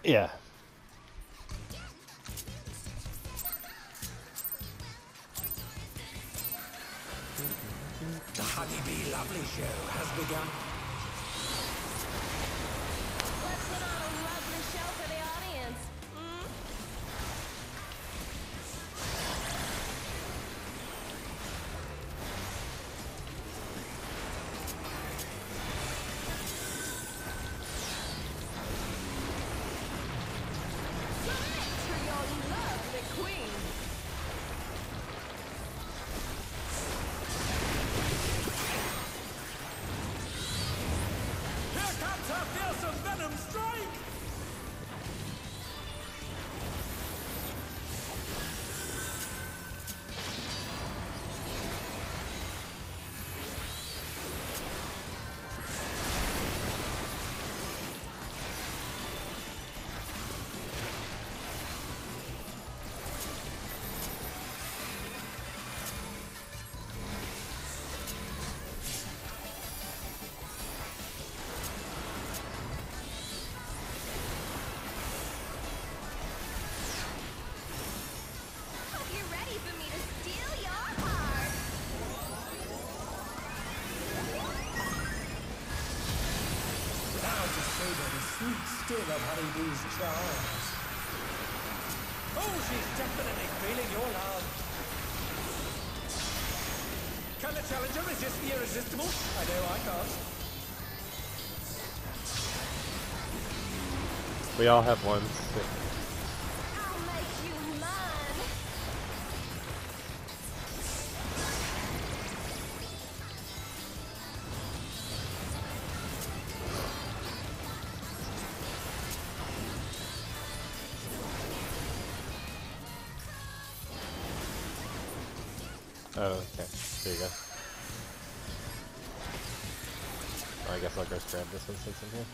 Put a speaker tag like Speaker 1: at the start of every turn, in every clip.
Speaker 1: Yeah.
Speaker 2: The Honeybee Lovely Show has begun.
Speaker 3: Let's put on a lovely show for the audience. Submit to your lovely queen.
Speaker 2: Here comes our fearsome Venom Strike!
Speaker 3: Hope you're ready for me to steal your heart.
Speaker 2: Now to savor the sweet sting of Honeybee's charms. Oh, she's definitely feeling your love. Can the challenger resist the irresistible? I know I can't.
Speaker 1: We all have ones.
Speaker 3: I'll make you mine.
Speaker 1: Oh, okay. There you go. I guess I'll go grab this one since I'm here.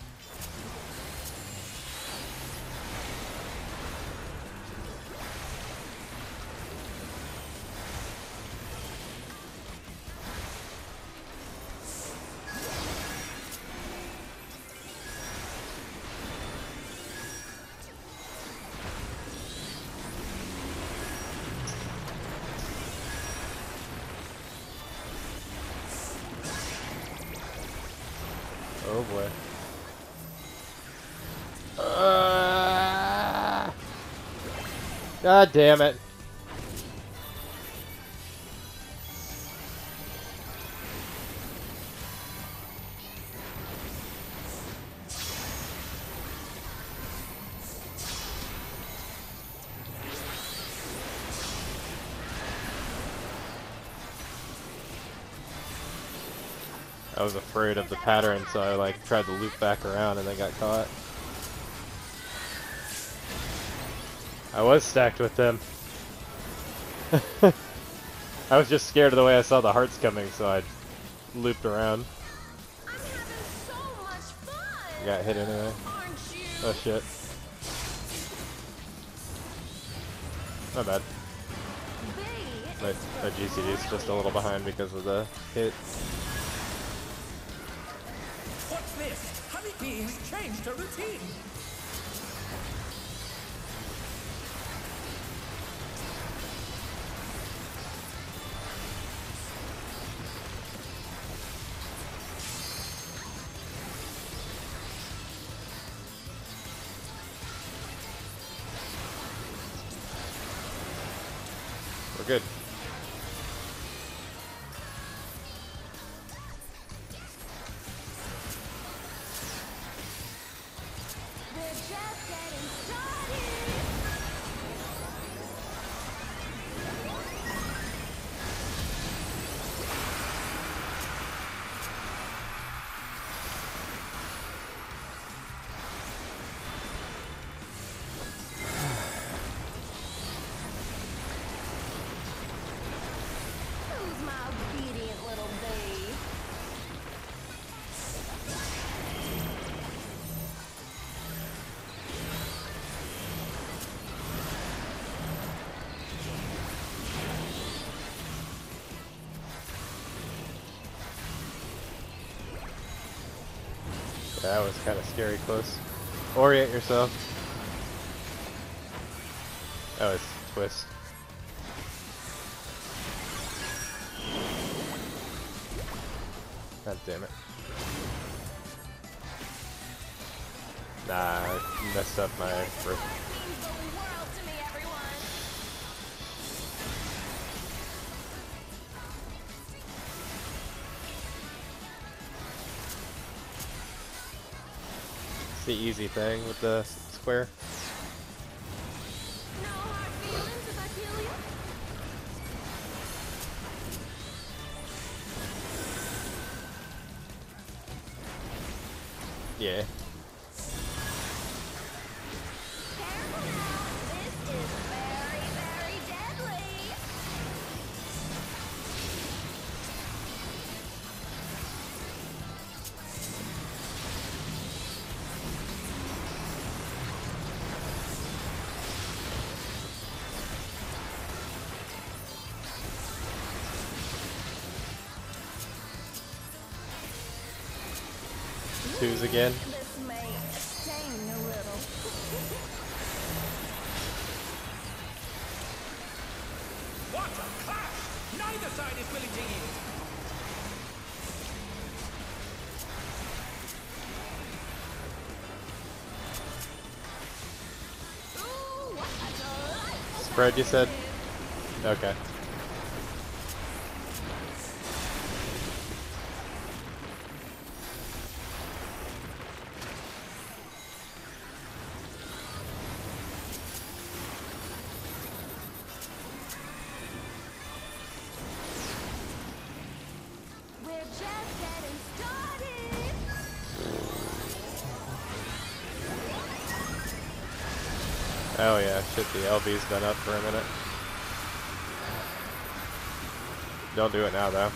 Speaker 1: Oh boy. God damn it. I was afraid of the pattern, so I like tried to loop back around and then got caught. I was stacked with them. I was just scared of the way I saw the hearts coming, so I looped around.
Speaker 3: I'm having so much fun.
Speaker 1: Got hit anyway.
Speaker 3: Aren't you?
Speaker 1: Oh shit. Not bad. My GCD's just a little behind because of the hit.
Speaker 2: What's this? Honeybee has changed her routine.
Speaker 1: We're good.
Speaker 3: We're just getting started. Who's my obedient little bee?
Speaker 1: That was kind of scary close. Orient yourself. Oh, it's twist. God damn it. Nah, I messed up my first.
Speaker 3: Means the world to me, everyone.
Speaker 1: It's the easy thing with the square.
Speaker 3: No hard feelings if I kill you.
Speaker 1: Yeah.
Speaker 3: Careful now. This is very, very deadly.
Speaker 1: Twos again.
Speaker 3: This may sting a little.
Speaker 2: What a clash! Neither side is willing to yield.
Speaker 3: Ooh, what a delightful
Speaker 1: Spread, you said?
Speaker 3: time
Speaker 1: Okay.
Speaker 3: We're just getting started.
Speaker 1: Oh yeah, shit, the LB's been up for a minute. Don't do it now though.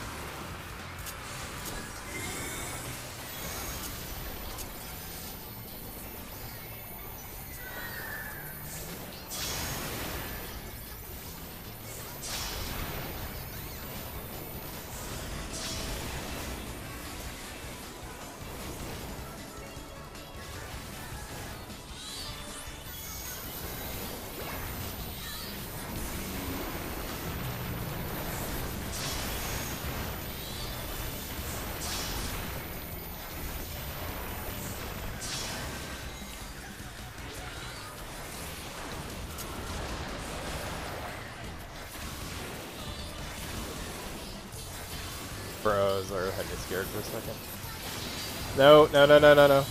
Speaker 1: Bros, or had me scared for a second. No, no, no, no, no, no.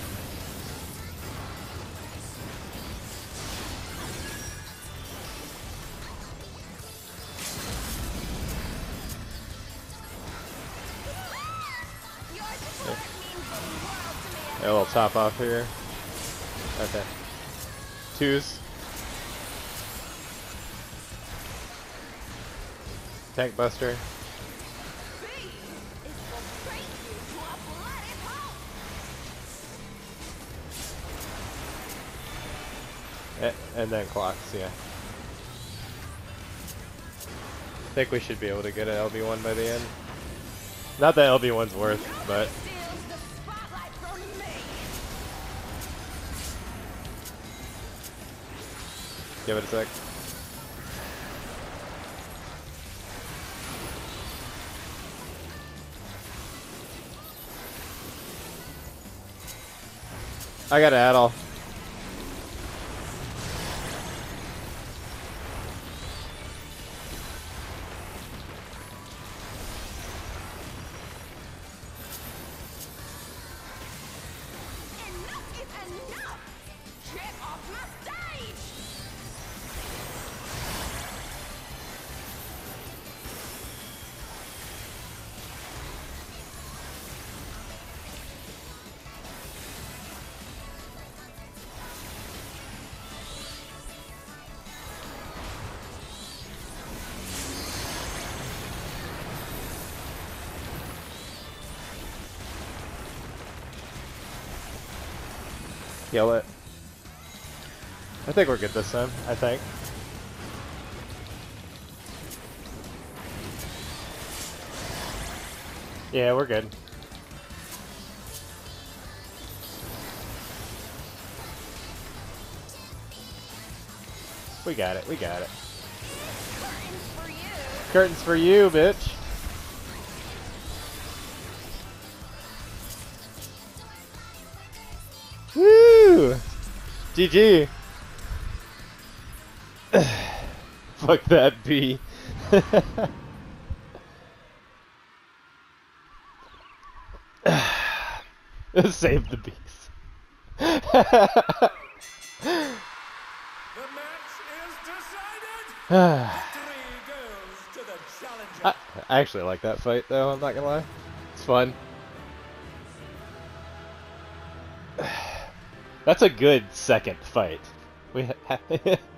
Speaker 3: Your support means the world to me.
Speaker 1: A little top off here. Okay. Twos. Tank buster.
Speaker 3: B is for break you to a bloody pulp.
Speaker 1: And then clocks, yeah. I think we should be able to get an LB1 by the end. Not that LB1's worth, but
Speaker 3: Steals the spotlight from me.
Speaker 1: give it a sec. I got an add-all.
Speaker 3: Enough is enough. Get off my stage.
Speaker 1: Kill it. I think we're good this time. I think. Yeah, we're good. We got it, we got it.
Speaker 3: Curtains for you.
Speaker 1: Curtains for you, bitch. Woo! GG. Fuck that bee. Save the bees.
Speaker 2: The match is decided. Victory goes to the challenger.
Speaker 1: I actually like that fight, though. I'm not gonna lie. It's fun. That's a good second fight. We